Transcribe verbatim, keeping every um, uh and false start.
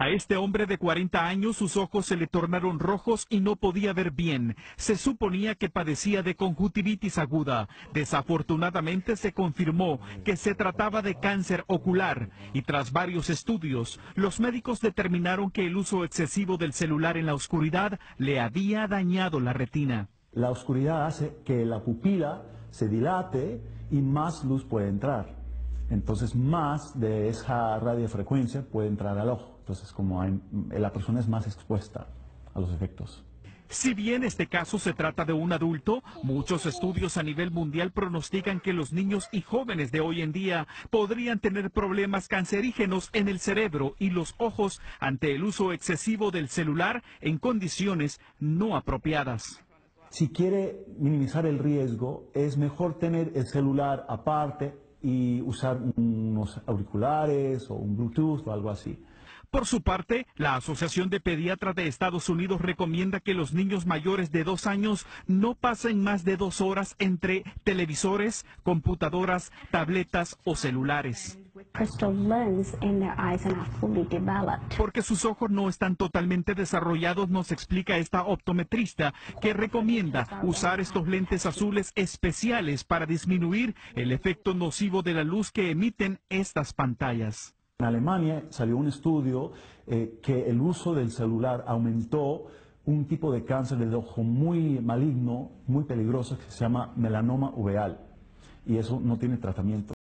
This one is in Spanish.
A este hombre de cuarenta años sus ojos se le tornaron rojos y no podía ver bien. Se suponía que padecía de conjuntivitis aguda. Desafortunadamente se confirmó que se trataba de cáncer ocular y tras varios estudios, los médicos determinaron que el uso excesivo del celular en la oscuridad le había dañado la retina. La oscuridad hace que la pupila se dilate y más luz puede entrar. Entonces más de esa radiofrecuencia puede entrar al ojo. Entonces como hay, la persona es más expuesta a los efectos. Si bien este caso se trata de un adulto, muchos estudios a nivel mundial pronostican que los niños y jóvenes de hoy en día podrían tener problemas cancerígenos en el cerebro y los ojos ante el uso excesivo del celular en condiciones no apropiadas. Si quiere minimizar el riesgo, es mejor tener el celular aparte y usar unos auriculares o un Bluetooth o algo así. Por su parte, la Asociación de Pediatras de Estados Unidos recomienda que los niños mayores de dos años no pasen más de dos horas entre televisores, computadoras, tabletas o celulares. Porque sus ojos no están totalmente desarrollados, nos explica esta optometrista, que recomienda usar estos lentes azules especiales para disminuir el efecto nocivo de la luz que emiten estas pantallas. En Alemania salió un estudio eh, que el uso del celular aumentó un tipo de cáncer del ojo muy maligno, muy peligroso, que se llama melanoma uveal. Y eso no tiene tratamiento.